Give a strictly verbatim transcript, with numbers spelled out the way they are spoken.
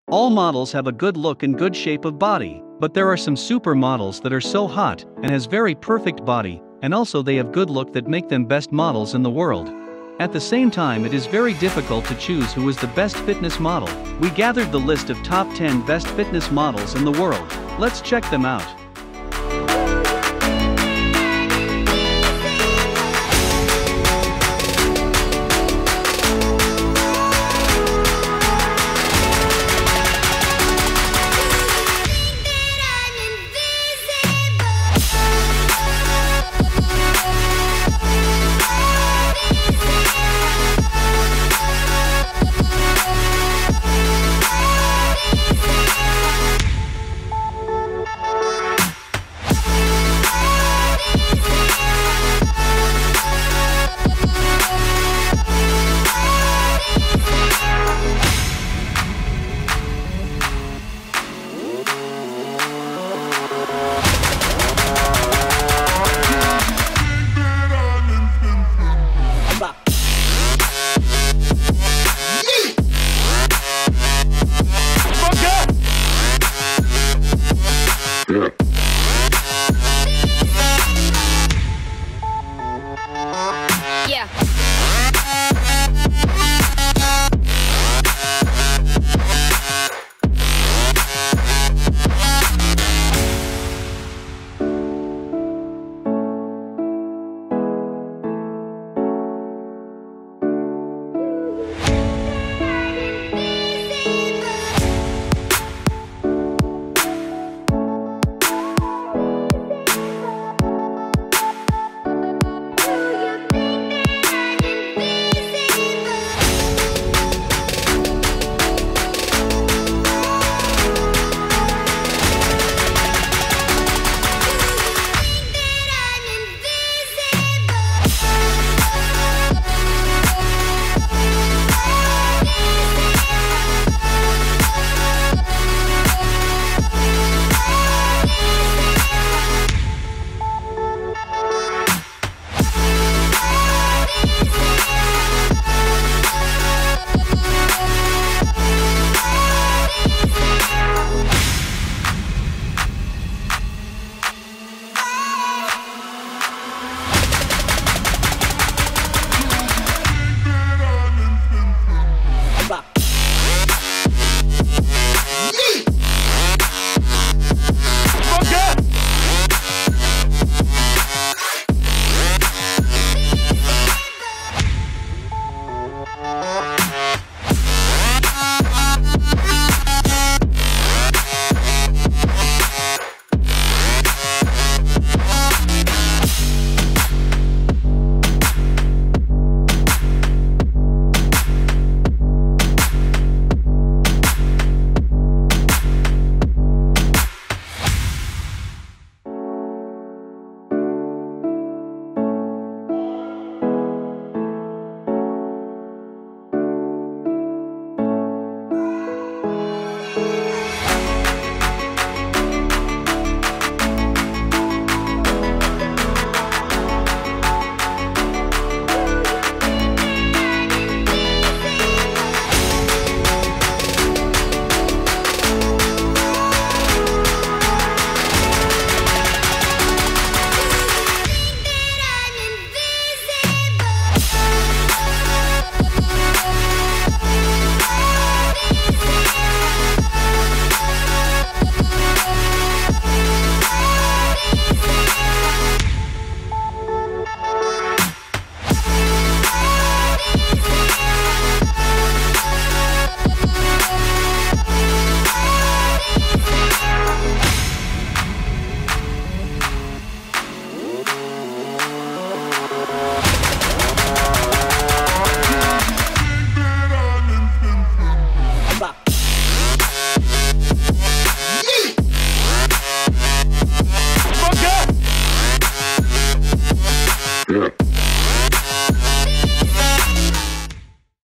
All models have a good look and good shape of body, but there are some super models that are so hot and has very perfect body, and also they have good look that make them best models in the world. At the same time, it is very difficult to choose who is the best fitness model. We gathered the list of top ten best fitness models in the world. Let's check them out.